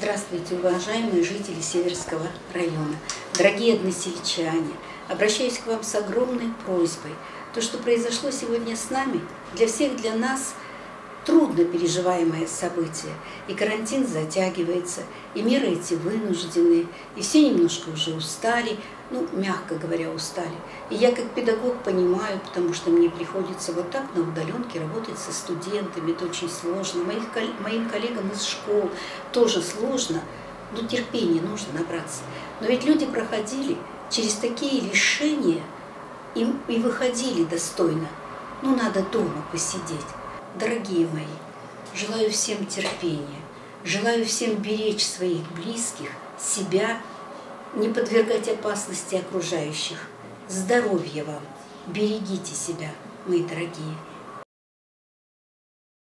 Здравствуйте, уважаемые жители Северского района, дорогие односельчане. Обращаюсь к вам с огромной просьбой. То, что произошло сегодня с нами, для всех, для нас трудно переживаемое событие. И карантин затягивается, и меры эти вынуждены, и все немножко уже устали, мягко говоря, устали. И я как педагог понимаю, потому что мне приходится вот так на удаленке работать со студентами, это очень сложно. Моим коллегам из школ тоже сложно, но терпения нужно набраться. Но ведь люди проходили через такие лишения и выходили достойно. Надо дома посидеть. Дорогие мои, желаю всем терпения, желаю всем беречь своих близких, себя, не подвергать опасности окружающих. Здоровья вам, берегите себя, мои дорогие.